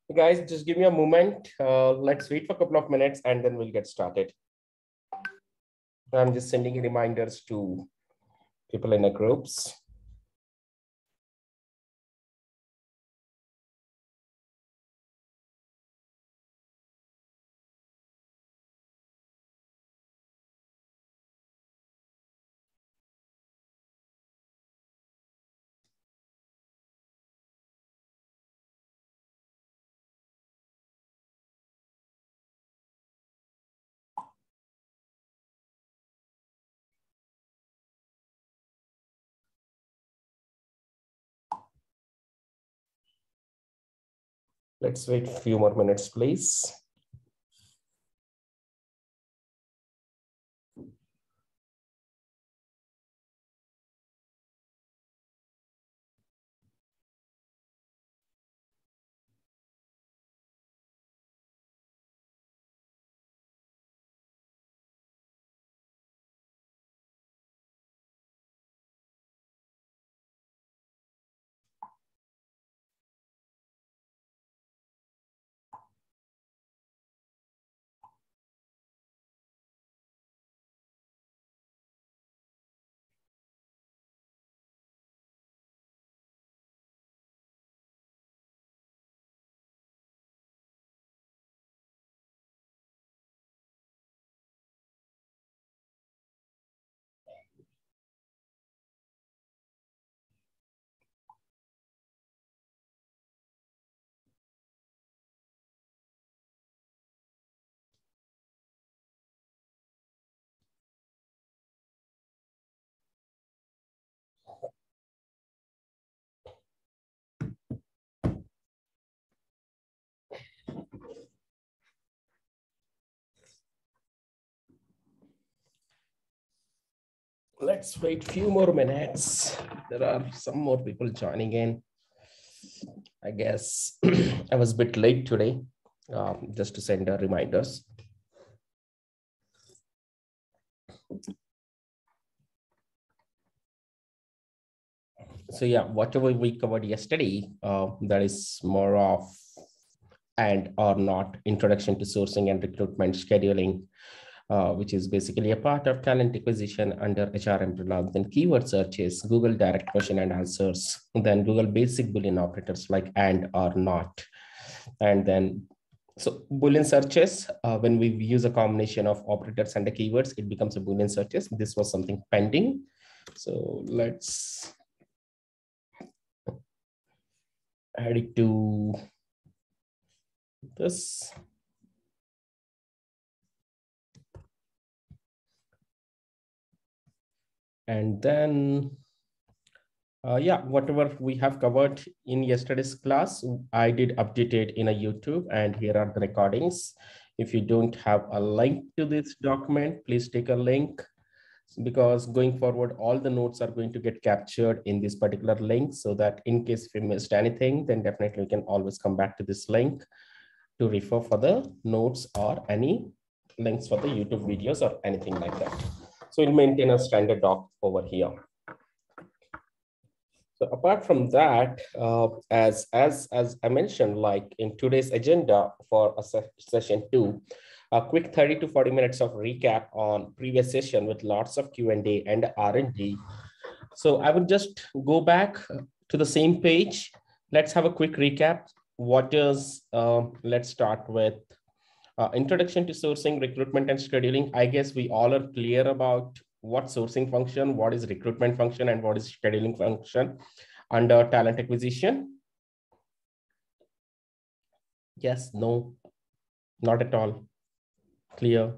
Guys, just give me a moment. Let's wait for a couple of minutes and then we'll get started. I'm just sending reminders to people in the groups. Let's wait a few more minutes, please. Let's wait a few more minutes. There are some more people joining in. I guess I was a bit late today, just to send reminders. So yeah, whatever we covered yesterday, that is more of and or not introduction to sourcing and recruitment scheduling, which is basically a part of talent acquisition under HR umbrella. Then keyword searches, Google direct question and answers, then Google basic Boolean operators like and or not. And then, so Boolean searches, when we use a combination of operators and the keywords, it becomes a Boolean searches. This was something pending. So let's add it to this. And then, yeah, whatever we have covered in yesterday's class, I did update it in a YouTube, and here are the recordings. If you don't have a link to this document, please take a link, because going forward, all the notes are going to get captured in this particular link, so that in case if you missed anything, then definitely you can always come back to this link to refer for the notes or any links for the YouTube videos or anything like that. So we'll maintain a standard doc over here. So apart from that, as I mentioned, like in today's agenda for a session 2, a quick 30 to 40 minutes of recap on previous session with lots of Q&A and R&D. So I would just go back to the same page. Let's have a quick recap. What is, let's start with introduction to sourcing, recruitment, and scheduling. I guess we all are clear about what sourcing function, what is recruitment function, and what is scheduling function under talent acquisition. Yes, no, not at all. Clear?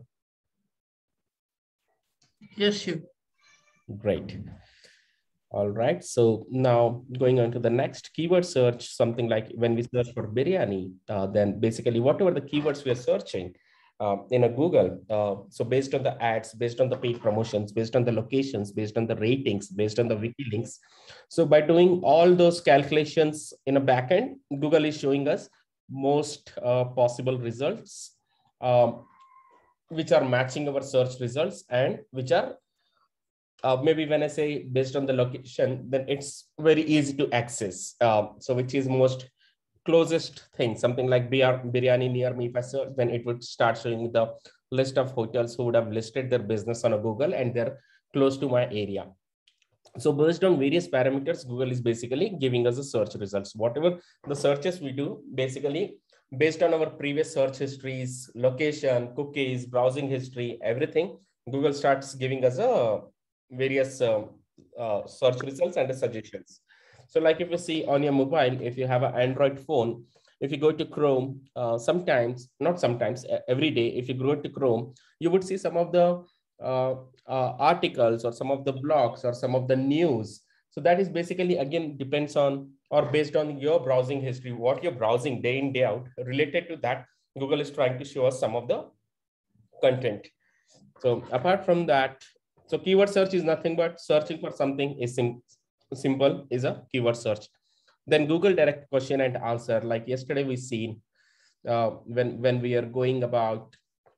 Yes, sure. Great. All right, so now going on to the next keyword search, something like when we search for biryani, then basically whatever the keywords we are searching in a Google, so based on the ads, based on the paid promotions, based on the locations, based on the ratings, based on the wiki links. So by doing all those calculations in a backend, Google is showing us most possible results, which are matching our search results and which are maybe when I say based on the location, then it's very easy to access. So which is most closest thing, something like biryani near me. If I search, then it would start showing the list of hotels who would have listed their business on a Google and they're close to my area. So based on various parameters, Google is basically giving us the search results. Whatever the searches we do, basically based on our previous search histories, location, cookies, browsing history, everything, Google starts giving us a various search results and the suggestions. So like if you see on your mobile, if you have an Android phone, if you go to Chrome, not sometimes, every day, if you go to Chrome, you would see some of the articles or some of the blogs or some of the news. So that is basically, again, depends on or based on your browsing history, what you're browsing day in, day out. Related to that, Google is trying to show us some of the content. So apart from that, so keyword search is nothing but searching for something is simple is a keyword search. Then Google direct question and answer, like yesterday we seen when we are going about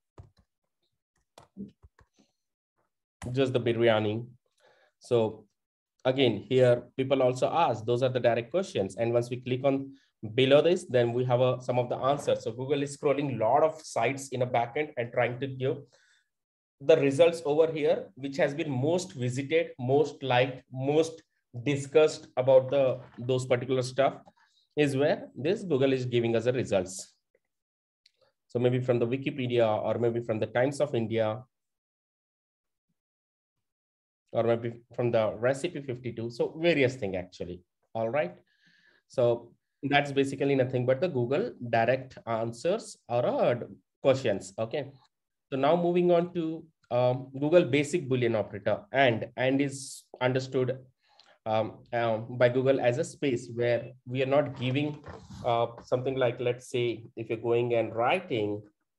just the biryani. So again, here people also ask, those are the direct questions. And once we click on below this, then we have some of the answers. So Google is scrolling a lot of sites in a backend and trying to give the results over here, which has been most visited, most liked, most discussed about those particular stuff is where this Google is giving us the results. So maybe from the Wikipedia or maybe from the Times of India, or maybe from the recipe 52. So various things actually. All right. So that's basically nothing but the Google direct answers or questions. Okay. So now moving on to Google basic Boolean operator, and is understood by Google as a space where we are not giving something like, let's say, if you're going and writing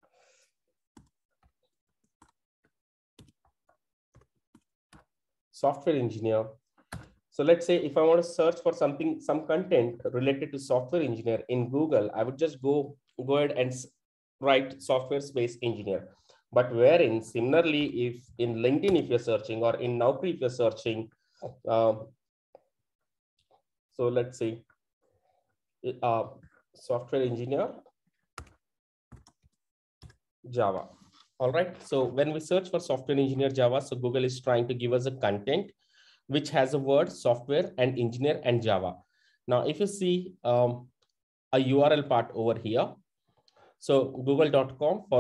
software engineer. So let's say if I want to search for something, some content related to software engineer in Google, I would just go ahead and write software space engineer. But wherein similarly, if in LinkedIn, if you're searching, or in Naukri, if you're searching, so let's say software engineer Java. All right. So when we search for software engineer Java, so Google is trying to give us a content which has a word software and engineer and Java. Now, if you see a URL part over here, so google.com/search ?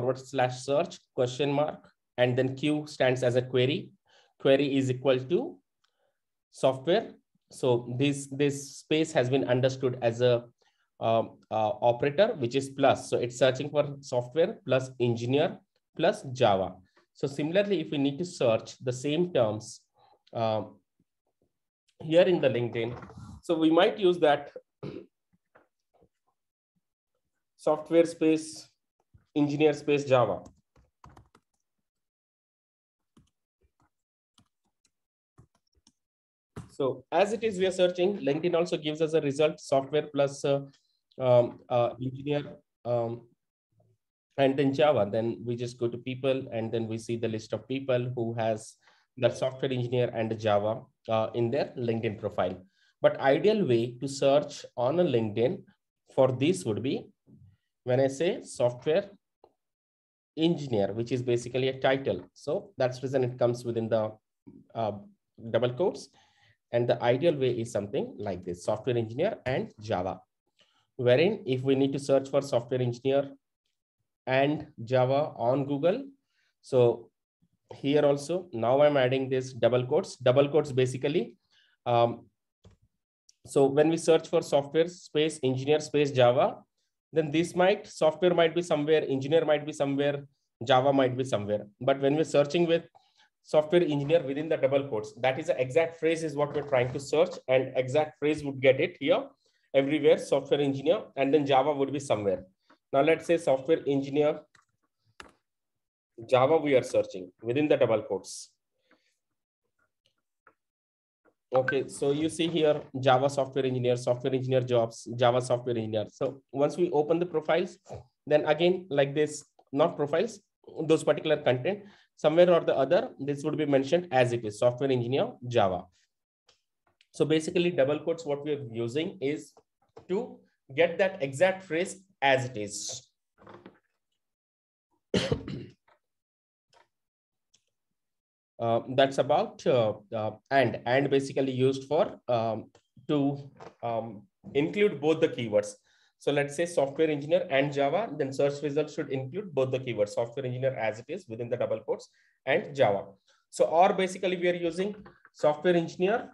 And then Q stands as a query. Query is equal to software. So this space has been understood as a operator, which is plus. So it's searching for software plus engineer plus Java. So similarly, if we need to search the same terms here in the LinkedIn, so we might use that software space engineer space Java. So as it is, we are searching. LinkedIn also gives us a result, software plus engineer and then Java. Then we just go to people, and then we see the list of people who has the software engineer and Java in their LinkedIn profile. But ideal way to search on a LinkedIn for this would be when I say software engineer, which is basically a title. So that's the reason it comes within the double quotes. And the ideal way is something like this, software engineer and Java, wherein if we need to search for software engineer and Java on Google, so here also, now I'm adding this double quotes basically. So when we search for software space engineer space Java, then software might be somewhere, engineer might be somewhere, Java might be somewhere. But when we're searching with software engineer within the double quotes, that is the exact phrase is what we're trying to search, and exact phrase would get it here everywhere, software engineer, and then Java would be somewhere. Now let's say software engineer Java we are searching within the double quotes. Okay, so you see here Java software engineer jobs, Java software engineer. So once we open the profiles, then again like this, not profiles, those particular content, somewhere or the other, this would be mentioned as it is, software engineer Java. So basically double quotes, what we are using is to get that exact phrase as it is. That's about and basically used for to include both the keywords. So let's say software engineer and Java, then search results should include both the keywords, software engineer as it is within the double quotes and Java. So, or basically we are using software engineer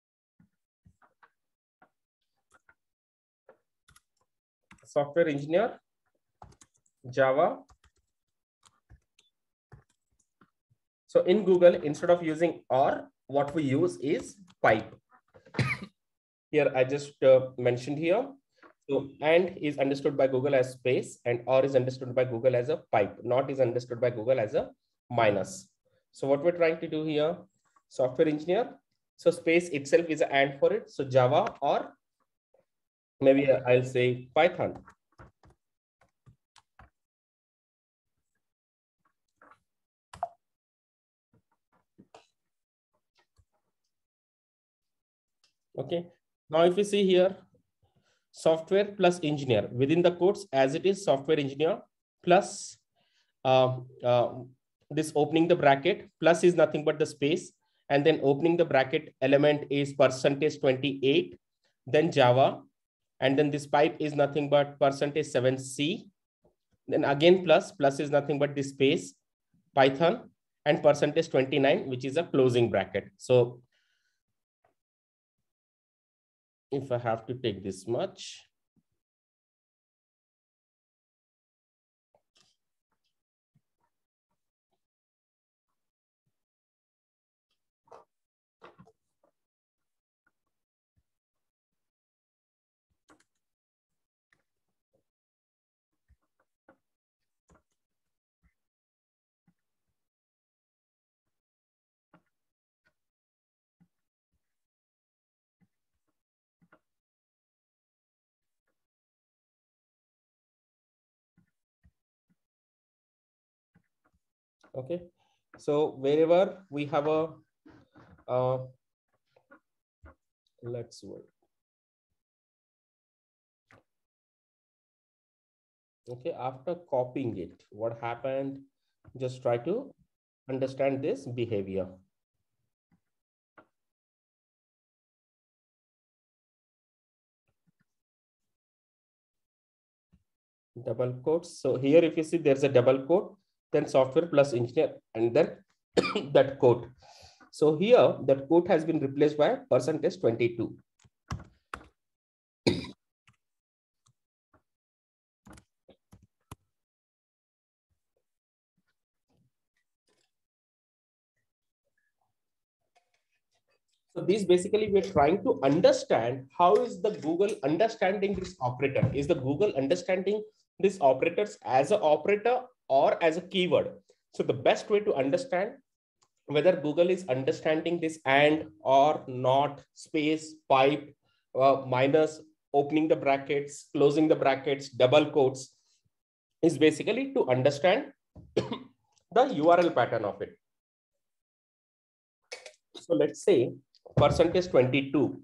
Java. So in Google, instead of using or, what we use is pipe. Here I just mentioned here. So and is understood by Google as space, and or is understood by Google as a pipe. Not is understood by Google as a minus. So what we're trying to do here, software engineer. So space itself is an and for it. So Java, or maybe I'll say Python. Okay. Now if you see here, software plus engineer within the quotes as it is software engineer plus uh, uh, this opening the bracket plus is nothing but the space, and then opening the bracket element is percentage 28, then Java, and then this pipe is nothing but percentage 7C, then again plus is nothing but this space Python, and percentage 29, which is a closing bracket. So if I have to take this much, okay. So wherever we have a let's wait. Okay, after copying it, what happened? Just try to understand this behavior. Double quotes. So here, if you see there's a double quote, then software plus engineer, and then that quote. So here, that quote has been replaced by percentage 22. So this basically we're trying to understand how is the Google understanding this operator? Is the Google understanding this operators as an operator or as a keyword? So the best way to understand whether Google is understanding this and or not, space, pipe, minus, opening the brackets, closing the brackets, double quotes, is basically to understand the URL pattern of it. So let's say percentage 22.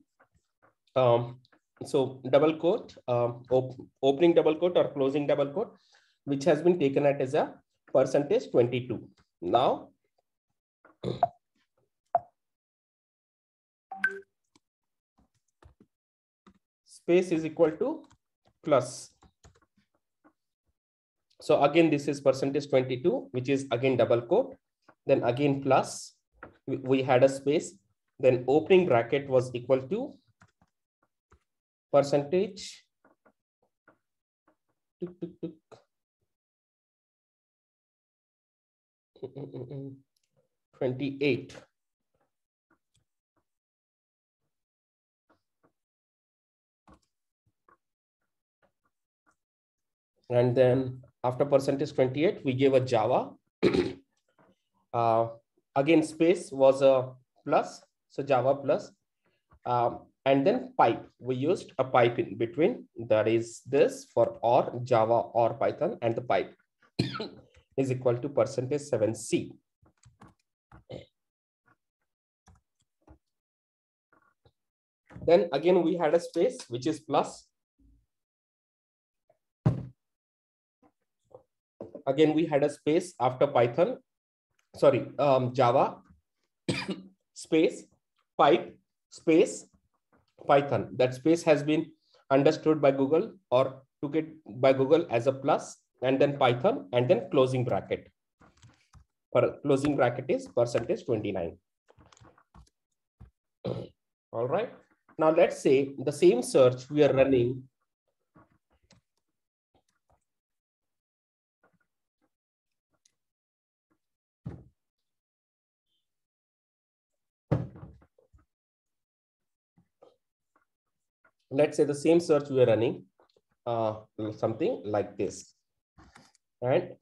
So double quote, opening double quote or closing double quote, which has been taken at as a percentage 22. Now, space is equal to plus. So again, this is percentage 22, which is again double quote, then again plus, we had a space, then opening bracket was equal to percentage 28. And then after percentage 28, we gave a Java. Again, space was a plus, so Java plus. And then pipe, we used a pipe in between, that is this for or Java or Python, and the pipe is equal to percentage 7C. Then again, we had a space, which is plus. Again, we had a space after Python, sorry, Java, space, pipe, space, Python. That space has been understood by Google or took it by Google as a plus, and then Python, and then closing bracket. Closing bracket is %29. All right. Now let's say the same search we are running. Let's say the same search we are running, something like this. And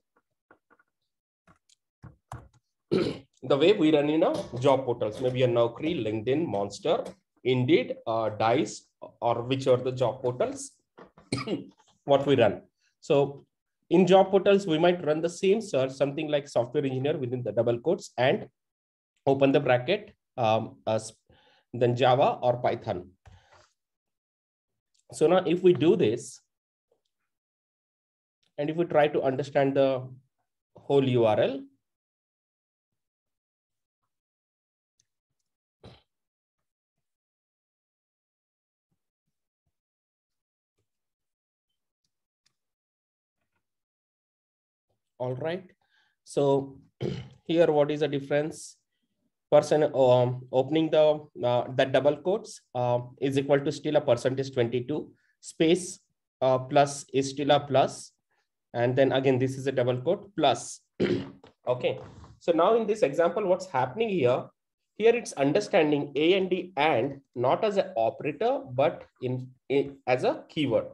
the way we run in job portals, maybe a Naukri, LinkedIn, Monster, Indeed, Dice, or which are the job portals, what we run. So in job portals, we might run the same search, something like software engineer within the double quotes and open the bracket, then Java or Python. So now if we do this, and if we try to understand the whole URL, all right. So here, what is the difference? Person opening the that double quotes is equal to still a %22, space plus is still a plus, and then again this is a double quote plus. Okay, so now in this example, what's happening here? Here it's understanding A and D and not as an operator, but as a keyword.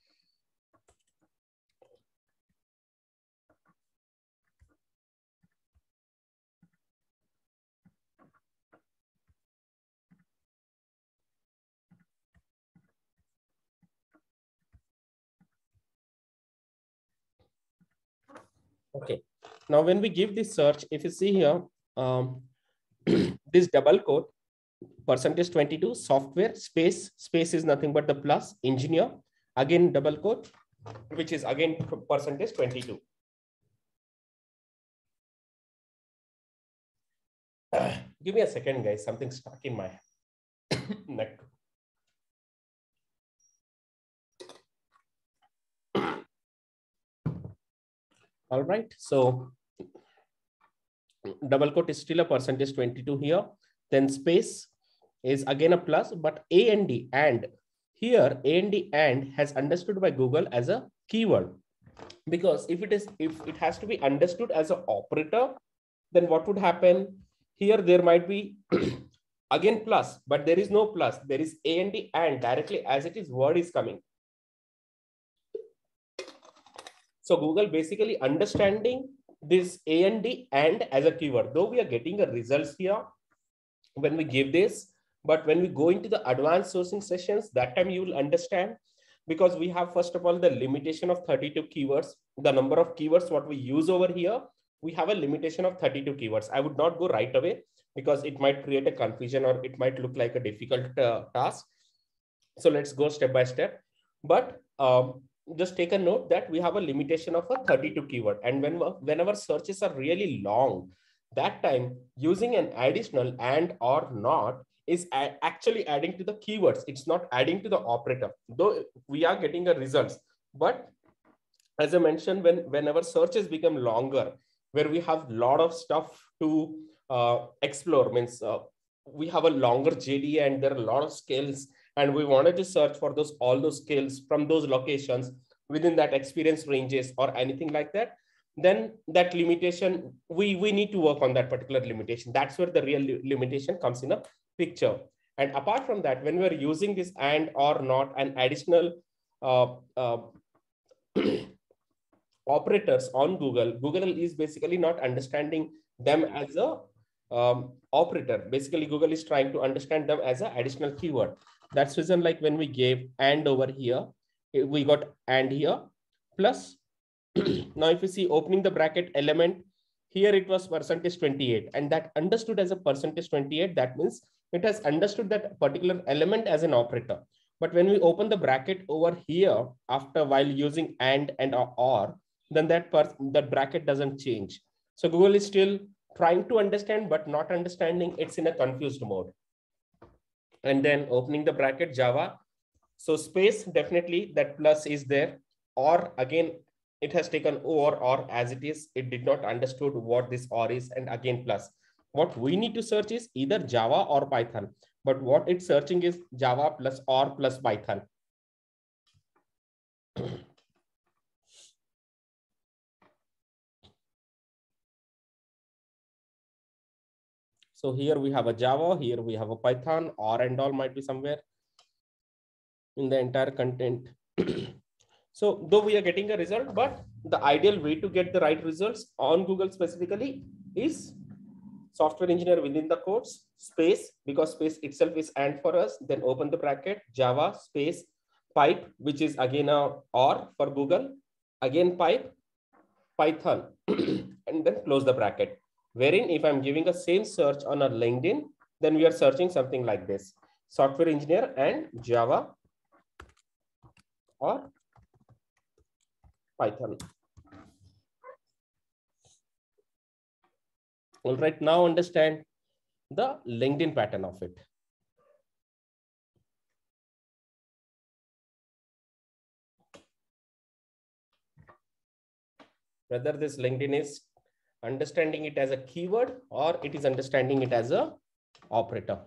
Okay, now when we give this search, if you see here, this double quote, %22, software, space is nothing but the plus, engineer, again double quote, which is again %22. Give me a second, guys, something stuck in my neck. All right, so double quote is still a %22 here. Then space is again a plus, but A and D and here A and D and has understood by Google as a keyword, because if it has to be understood as an operator, then what would happen? Here there might be again plus, but there is no plus. There is A and D and directly as it is word is coming. So Google basically understanding this A and D and as a keyword, though we are getting a results here when we give this, but when we go into the advanced sourcing sessions, that time you will understand, because we have first of all the limitation of 32 keywords, the number of keywords what we use over here, we have a limitation of 32 keywords. I would not go right away because it might create a confusion or it might look like a difficult task. So let's go step by step. But just take a note that we have a limitation of a 32 keyword. And whenever searches are really long, that time using an additional and or not is actually adding to the keywords. It's not adding to the operator, though we are getting a results. But as I mentioned, whenever searches become longer, where we have a lot of stuff to explore, means we have a longer JD and there are a lot of skills, and we wanted to search for all those skills from those locations within that experience ranges or anything like that, then that limitation, we need to work on that particular limitation. That's where the real limitation comes in a picture. And apart from that, when we're using this and or not an additional operators on Google is basically not understanding them as a operator. Basically, Google is trying to understand them as an additional keyword. That's reason, like when we gave and over here, we got and here plus. Now, if you see opening the bracket element, here it was %28, and that understood as a %28. That means it has understood that particular element as an operator. But when we open the bracket over here, after while using and or, then that bracket doesn't change. So Google is still trying to understand, but not understanding. It's in a confused mode. And then opening the bracket, Java. So space, definitely that plus is there. Or again, it has taken or as it is. It did not understood what this or is, and again plus. What we need to search is either Java or Python. But what it's searching is Java plus or plus Python. So here we have a Java, here we have a Python, or and all might be somewhere in the entire content. So though we are getting a result, but the ideal way to get the right results on Google specifically is software engineer within the quotes, space, because space itself is and for us, then open the bracket, Java space pipe, which is again a or for Google, again pipe, Python, and then close the bracket. Wherein if I'm giving a same search on a LinkedIn, then we are searching something like this, software engineer and Java or Python. All right, now understand the LinkedIn pattern of it. Whether this LinkedIn is understanding it as a keyword or it is understanding it as a operator.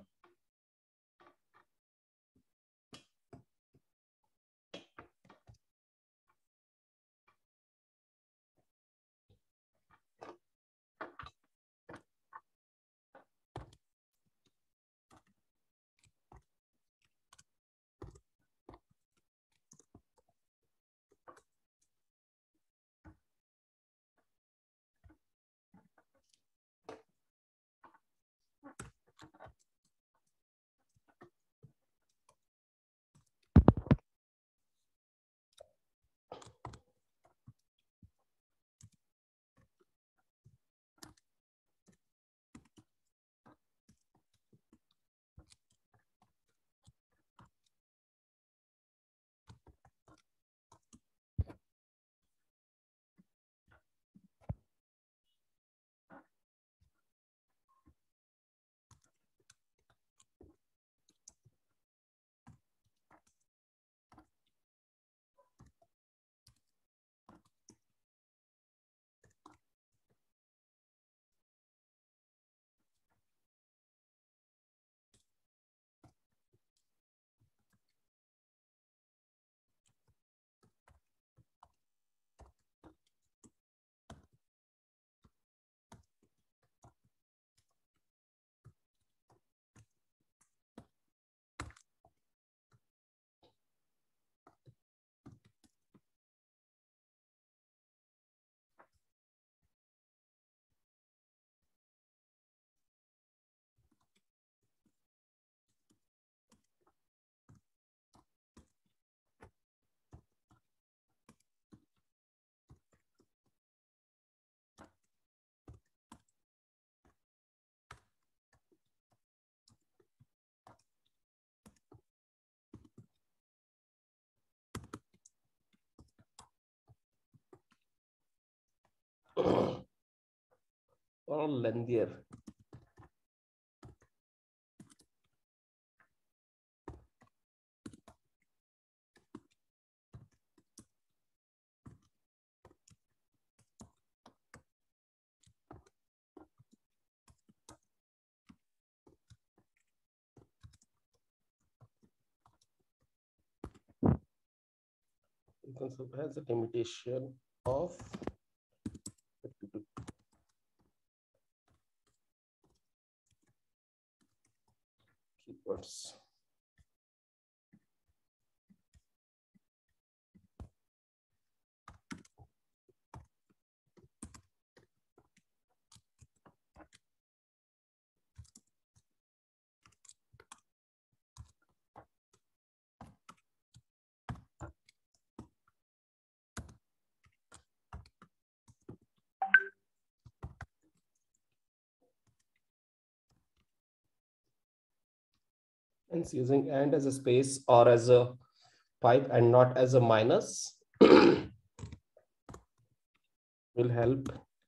Or lengthier. Because it has a limitation of keywords. And using and as a space or as a pipe and not as a minus. will help.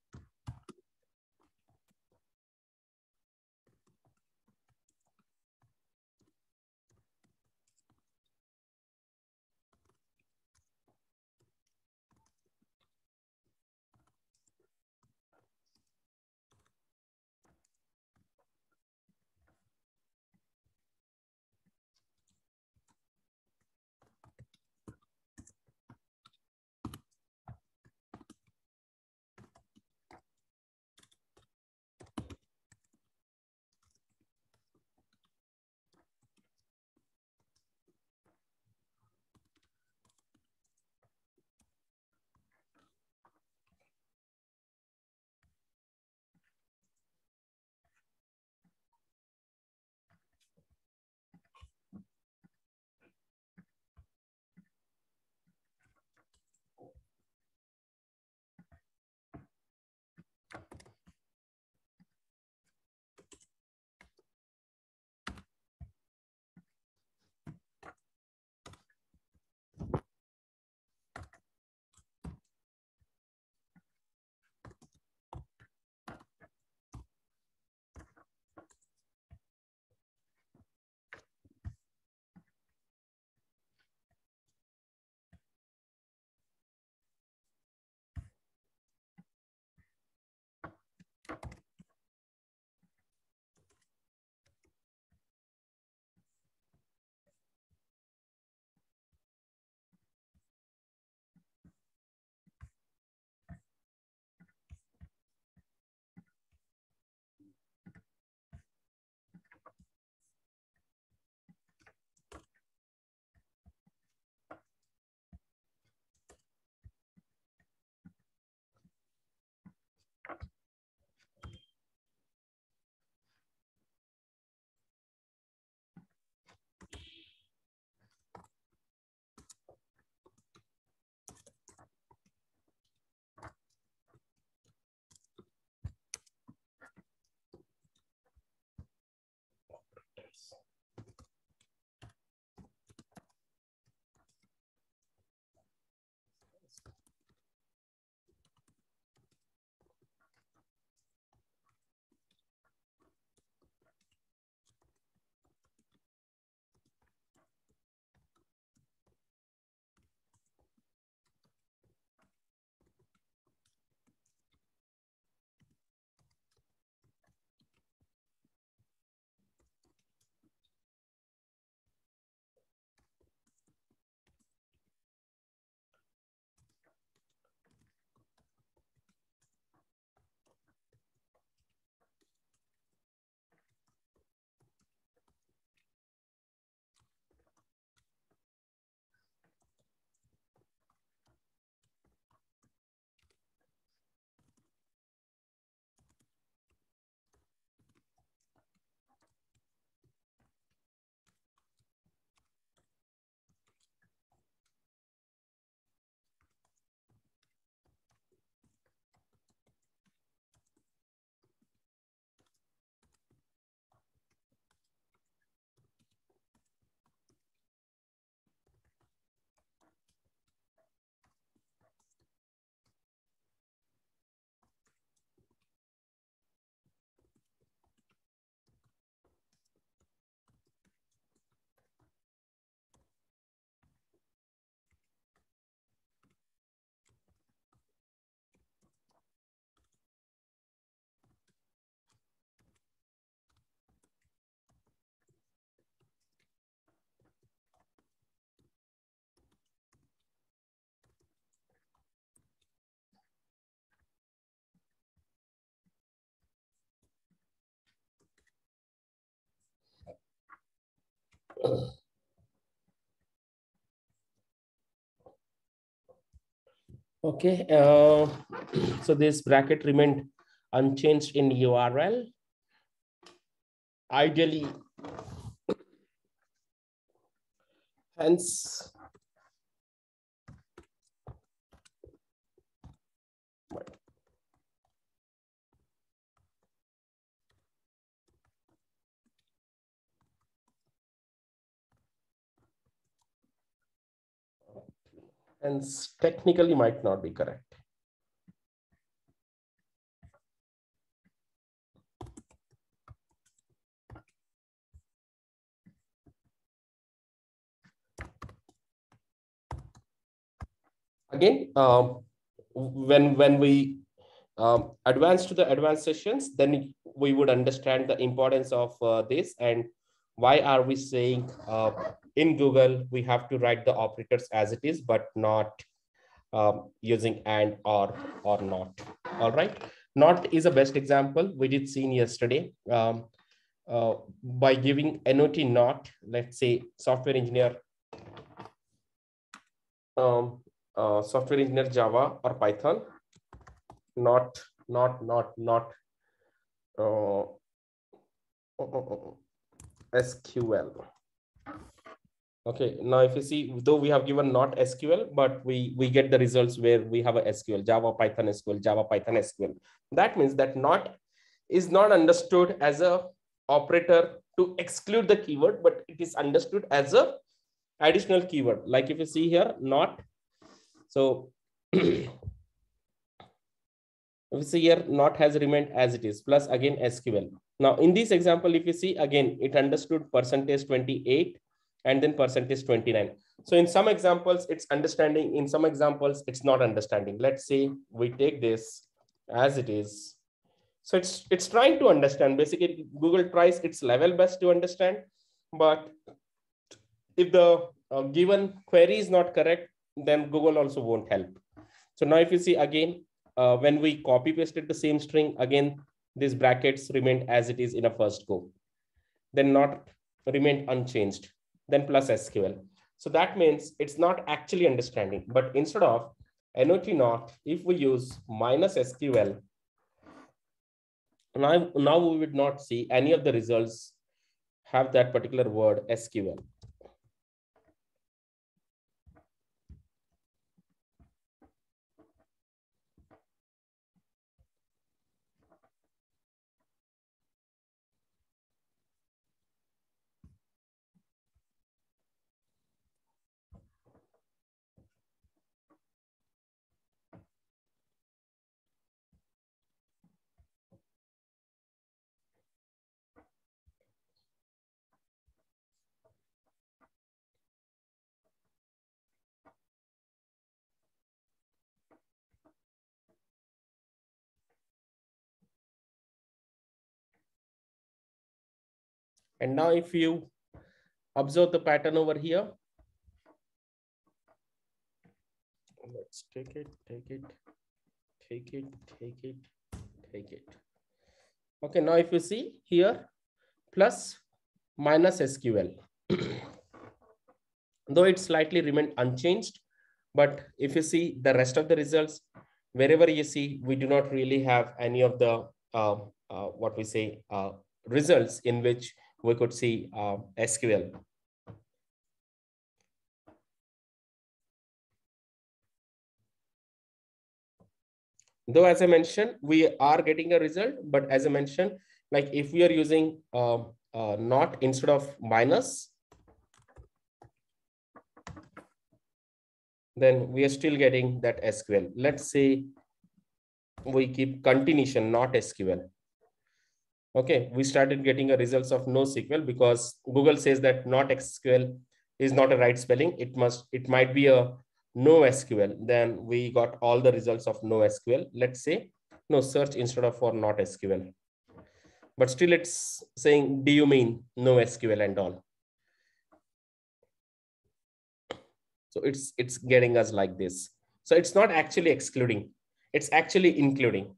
Okay, so this bracket remained unchanged in URL. Ideally, hence, technically might not be correct. Again, when we advance to the advanced sessions, then we would understand the importance of this and why are we saying in Google we have to write the operators as it is, but not using and or not. All right, not is a best example we did seen yesterday. By giving not not, let's say software engineer Java or Python, not uh, SQL. Okay, now if you see, though we have given not SQL, but we get the results where we have a SQL, Java, Python, SQL, Java, Python, SQL. That means that not is not understood as a operator to exclude the keyword, but it is understood as a additional keyword. Like if you see here, not, so if you see here, not has remained as it is, plus again SQL. Now in this example, if you see again, it understood percentage 28 and then percentage 29. So in some examples, it's understanding, in some examples, it's not understanding. Let's say we take this as it is. So it's trying to understand. Basically, Google tries its level best to understand, but if the given query is not correct, then Google also won't help. So now if you see again, when we copy pasted the same string, again, these brackets remained as it is in a first go, then not remained unchanged, then plus SQL. So that means it's not actually understanding, but instead of not not, if we use minus SQL, now we would not see any of the results have that particular word SQL. And now if you observe the pattern over here, let's take it. Okay, now if you see here, plus minus SQL, though it slightly remained unchanged, but if you see the rest of the results, wherever you see, we do not really have any of the what we say results in which we could see SQL. Though, as I mentioned, we are getting a result, but as I mentioned, like if we are using not instead of minus, then we are still getting that SQL. Let's say we keep continuation, not SQL. Okay, we started getting a results of NoSQL because Google says that not SQL is not a right spelling. It might be a NoSQL. Then we got all the results of NoSQL. Let's say no search instead of for not SQL. But still it's saying, do you mean NoSQL and all? So it's getting us like this. So it's not actually excluding, it's actually including.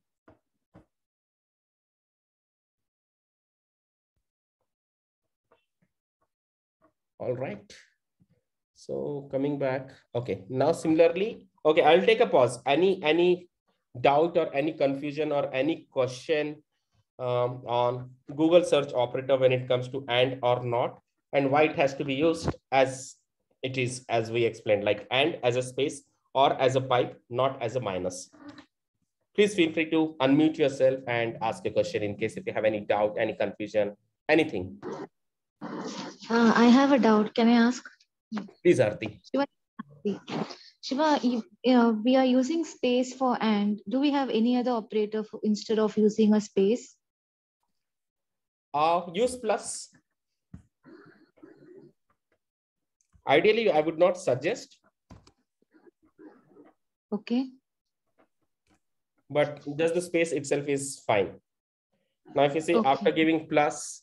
All right. So coming back. Okay. Now similarly, okay, I'll take a pause. Any doubt or any confusion or any question on Google search operator when it comes to and or not, and why it has to be used as it is, as we explained, like and as a space or as a pipe, not as a minus. Please feel free to unmute yourself and ask a question in case if you have any doubt, any confusion, anything. I have a doubt. Can I ask? Please, Arti. Shiva, we are using space for and. Do we have any other operator instead of using a space? Use plus. Ideally, I would not suggest. Okay. But just the space itself is fine. Now, if you see Okay. after giving plus,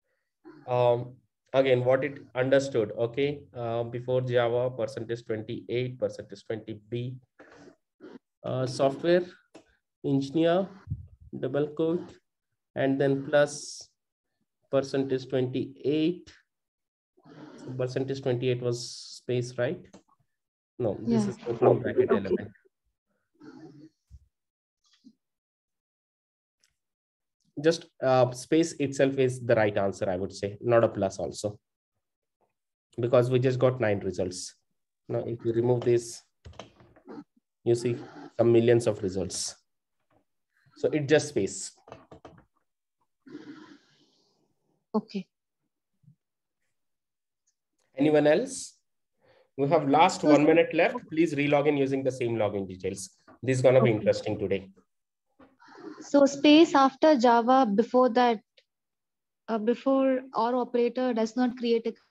again, what it understood, okay, before Java, percentage 28, percentage 20B, software engineer, double quote, and then plus percentage 28. So percentage 28 was space, right? No, this Yeah. is opening bracket Okay. element. Just space itself is the right answer, I would say, not a plus also, because we just got 9 results. Now, if you remove this, you see some millions of results. So it's just space. Okay. Anyone else? We have last 1 minute left. Please relog in using the same login details. This is going to be interesting today. So space after Java, before that, before OR operator does not create a